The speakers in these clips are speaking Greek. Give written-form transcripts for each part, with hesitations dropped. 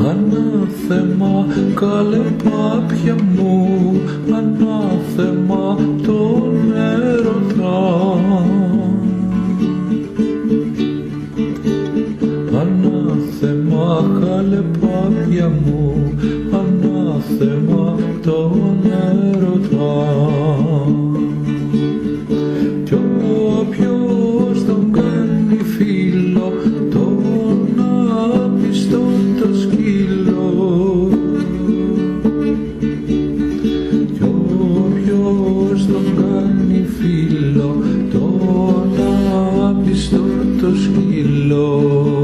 Ανάθεμα, καλέ πάπια μου, ανάθεμα τον έρωτα. Ανάθεμα, καλέ πάπια μου, ανάθεμα τον έρωτα. Κι όποιος τον κάνει φίλο, τον άπιστο το σκύλο. Κι όποιος τον κάνει φίλο, τον άπιστο το σκύλο.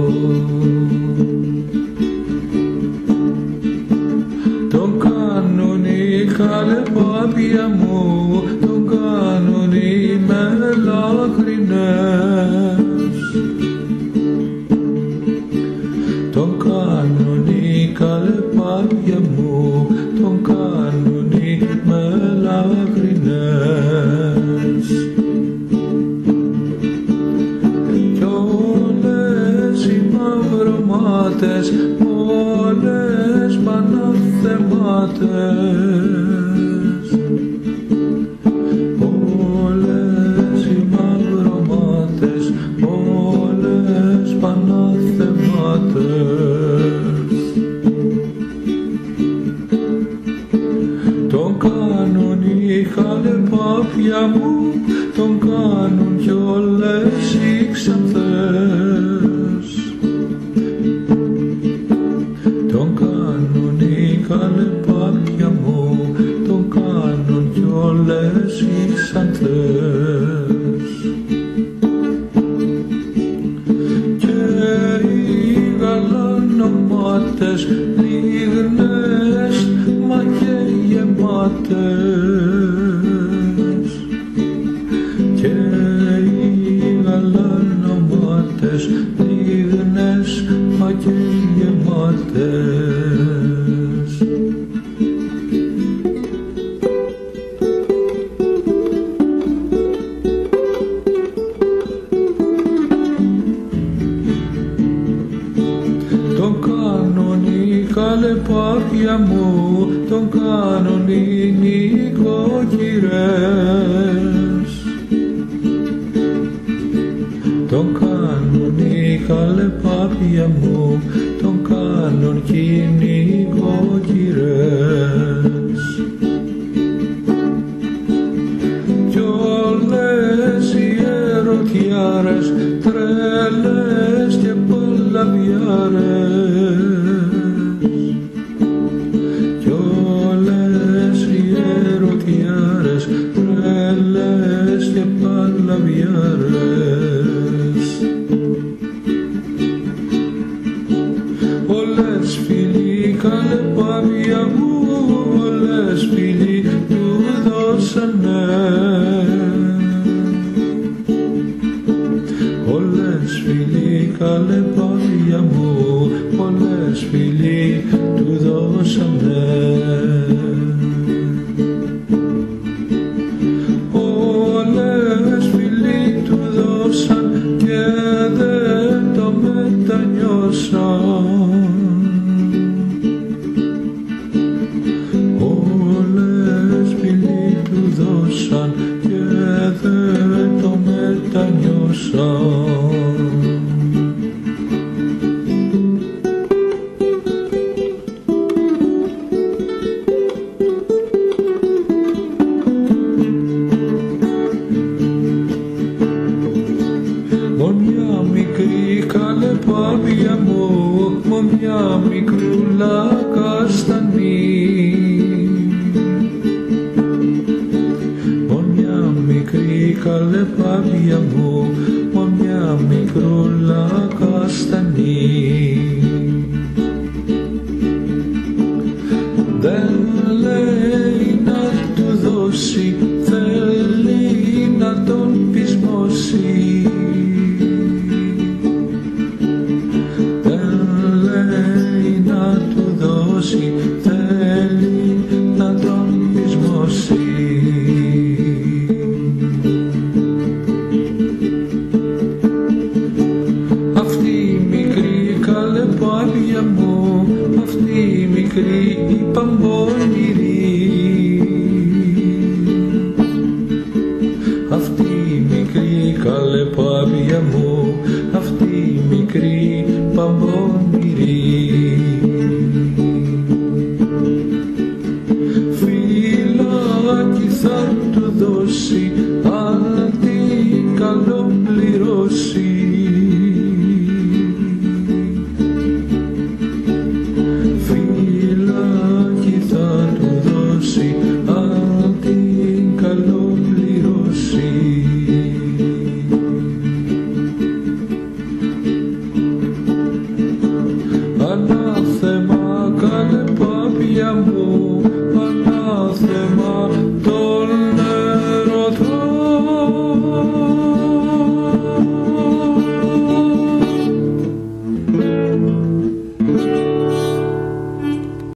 Τον κάνουν οι καλέ πάπια μου, τον κάνουν οι μελάχρινες. Τον κάνουν οι καλέ πάπια μου, τον κάνουν οι μελάχρινες. Κι όλες οι μαυρομάτες, όλες παναθεμάτες, όλες οι μαυρομάτες, όλες παναθεμάτες. Τον κάνουν οι καλέ πάπια μου, τον κάνουν κι όλες οι ξανθές. Τον κάνουν οι καλέ πάπια μου, τον κάνουν κι όλες οι ξανθές. Και οι γαλανομάτες, λίγνες μα και γεμάτες. Και οι γαλανομάτες, λίγνες μα και γεμάτες. Τον κάνουν οι καλέ πάπια μου, τον κάνουν οι νοικοκυρές. Τον κάνουν οι καλέ πάπια μου, τον κάνουν κι οι νοικοκυρές. Κι όλες οι ερωτιάρες, τρέλες και παλαβιάρες. Κι όλες οι ερωτιάρες, τρέλες και παλαβιάρες. Όλες φίλοι καλέ πάπια μου, όλες φίλοι του δώσανε. Όλες φίλοι καλέ πάπια μου, όλες φίλοι του δώσανε. Όλες φίλοι του δώσαν και δεν το μετανιώσαν. Όλες φίλοι του δώσαν και δεν το μετανιώσαν. Μια μικρή καλέ πάπια μου, μια μικρούλα καστανή. Μια μικρή καλέ πάπια μου, μια μικρούλα καστανή. Δεν λέει να του δώσει, θέλει να τον πεισμώσει. Θέλει να τον πεισμώσει. Αυτή η μικρή καλέ πάπια μου, αυτή η μικρή η παμπώνηρη. Αυτή η μικρή καλέ πάπια μου, αυτή η μικρή παμπώνηρη. Φυλάκι θα του δώσει, αν την καλό πληρώσει. Φυλάκι θα του δώσει, αν την καλό πληρώσει. Ανάθεμα καλέ πάπια μου, ανάθεμα